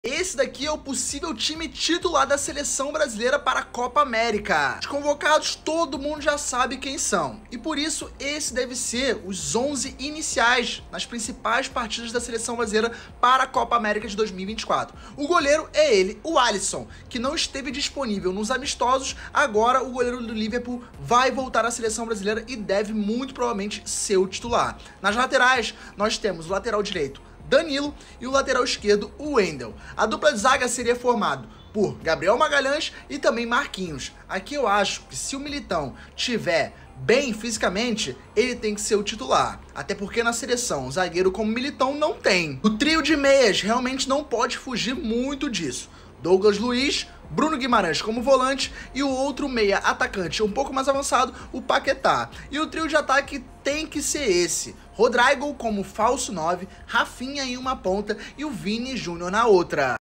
Esse daqui é o possível time titular da seleção brasileira para a Copa América. Os convocados todo mundo já sabe quem são, e por isso esse deve ser os 11 iniciais nas principais partidas da seleção brasileira para a Copa América de 2024. O goleiro é ele, o Alisson, que não esteve disponível nos amistosos. Agora o goleiro do Liverpool vai voltar à seleção brasileira e deve muito provavelmente ser o titular. Nas laterais nós temos o lateral direito Danilo e o lateral esquerdo, o Wendel. A dupla de zaga seria formada por Gabriel Magalhães e também Marquinhos. Aqui eu acho que se o Militão tiver bem fisicamente, ele tem que ser o titular. Até porque na seleção, zagueiro como Militão não tem. O trio de meias realmente não pode fugir muito disso. Douglas Luiz, Bruno Guimarães como volante e o outro meia atacante um pouco mais avançado, o Paquetá. E o trio de ataque tem que ser esse: Rodrygo como falso 9, Rafinha em uma ponta e o Vini Júnior na outra.